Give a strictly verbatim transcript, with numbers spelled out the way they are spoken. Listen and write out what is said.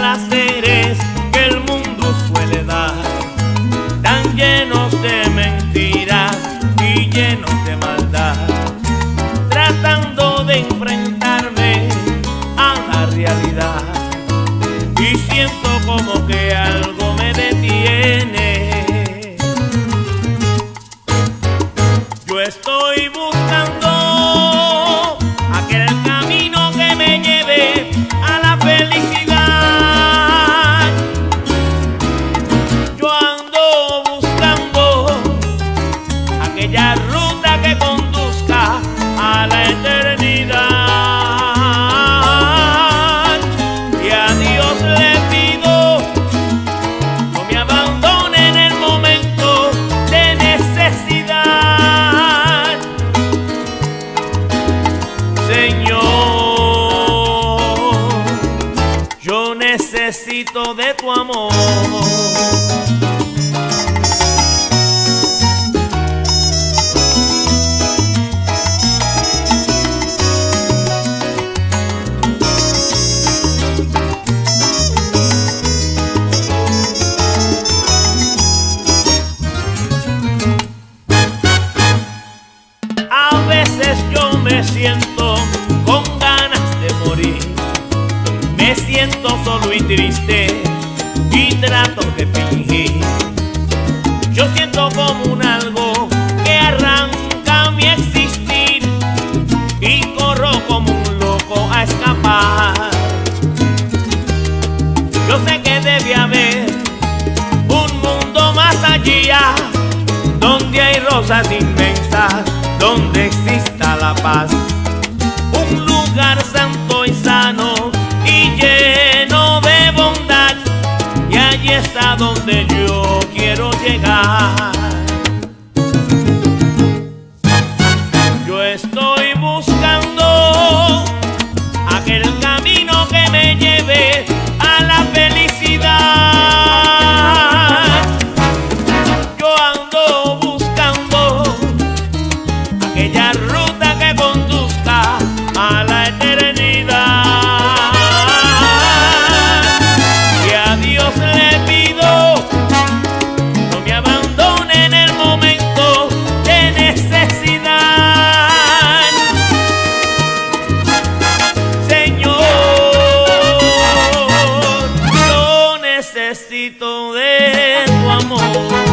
placeres que el mundo suele dar, tan llenos de mentiras y llenos de maldad, tratando de enfrentarme a la realidad, y siento como que algo me detiene. Yo estoy buscando aquel camino que me lleve a la felicidad. Yo ando buscando aquella ruta que conduzca a la eternidad. Y a Dios le pido no me abandone en el momento de necesidad. Señor, yo necesito de tu amor. A veces yo me siento con ganas de morir, me siento solo y triste y trato de fingir. Yo siento como un algo que arranca mi existir y corro como un loco a escapar. Yo sé que debe haber un mundo más allá, donde hay rosas inmensas, donde exista la paz, un lugar santo y sano y lleno de bondad, y allí está donde yo quiero llegar. Yo estoy buscando aquel camino que me lleve a la felicidad. Yo ando buscando aquella ruta que conduzca a la eternidad. Y a Dios le pido no me abandone en el momento de necesidad. Señor, yo necesito de tu amor.